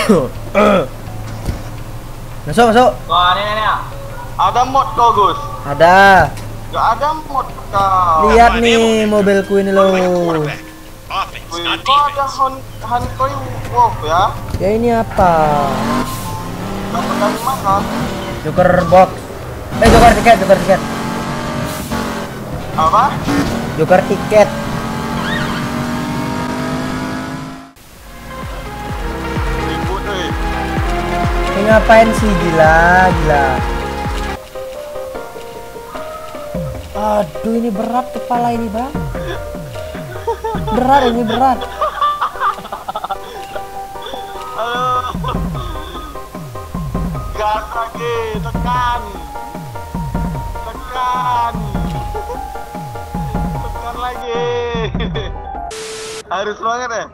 Masuk, masuk. Wah, ini. Ada mod kau, Gus? Ada. Gak ada mod kau. Lihat nih mobilku ini loh. Kau ada Hankoi Wolf ya? Ya ini apa? Dapat dari mana? Joker box. Joker tiket, joker tiket. Apa? Joker tiket. Ribut nih. Ini ngapain sih, gila. Aduh, ini berat kepala ini, Bang. Berat. Halo. Gas lagi, tekan lagi. Harus banget ya.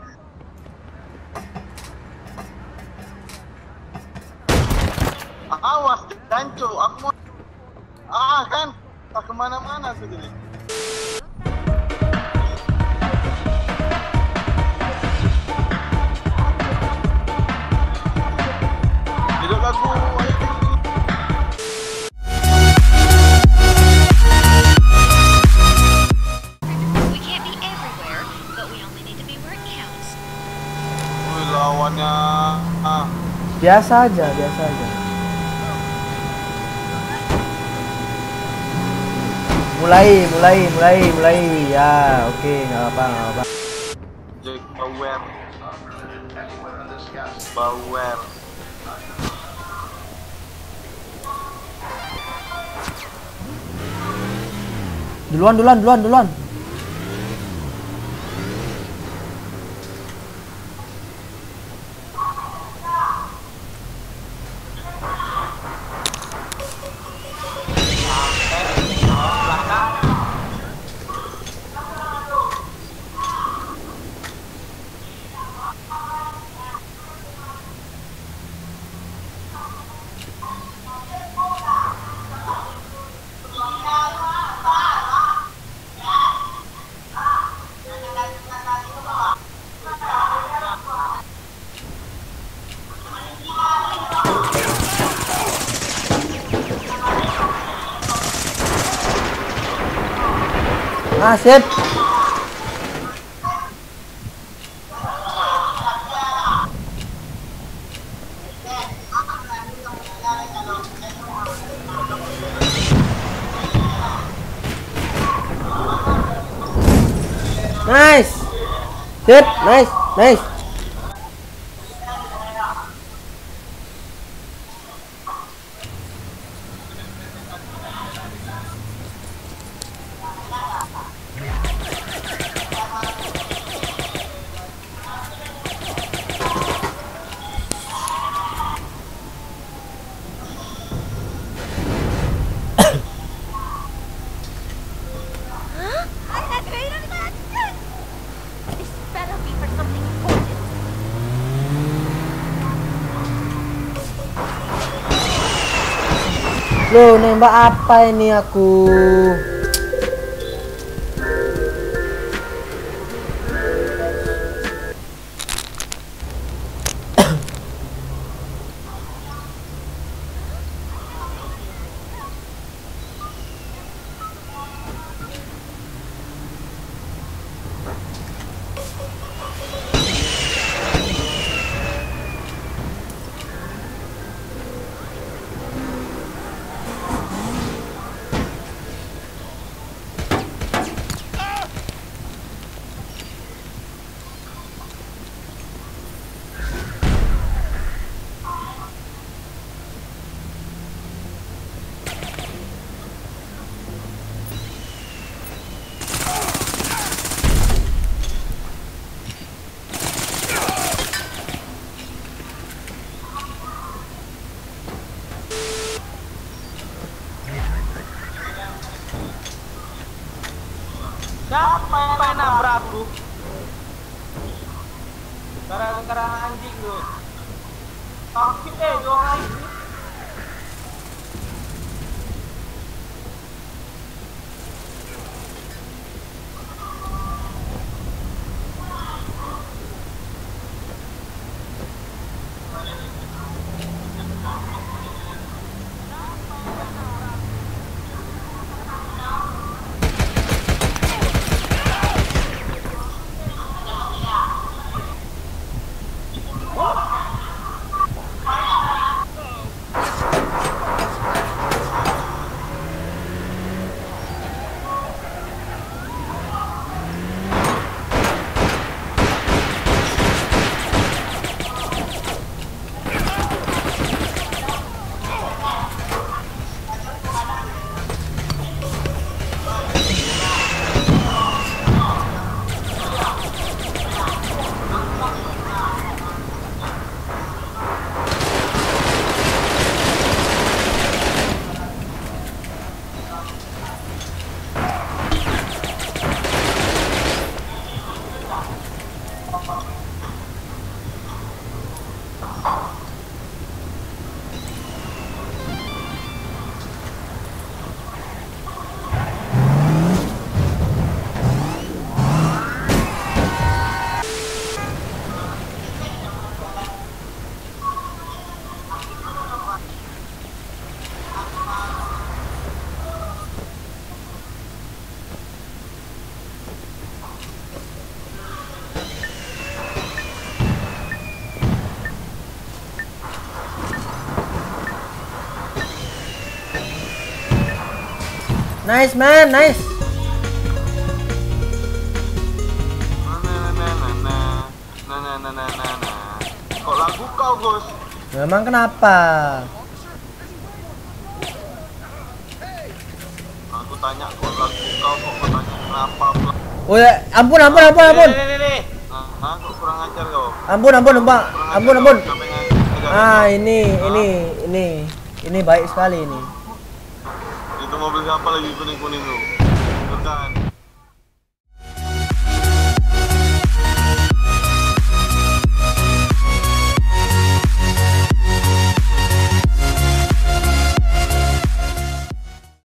Awas, jancu, aku mau. Kan, tak kemana-mana tuh jadi. Hidup lagu. Lawannya Biasa aja. Mulai. Ya, oke, nggak apa. JackBauer. Duluan. Sip. Nice. Sip, nice. Loh, nembak apa ini aku? Siapa yang nabrakku? Gara-gara anjing lu. Sakit dua lagi. Nice man, nice. Kok lagu kau, Gus? Memang kenapa? Aku tanya kok lagu kau, kok tanya kenapa? Oh ya, ampun. Nih. Hah, kok kurang ajar kau? Ampun, Bang. Ampun. Ah, ini baik sekali ini. Itu mobil siapa lagi kuning-kuning lu? Bukan.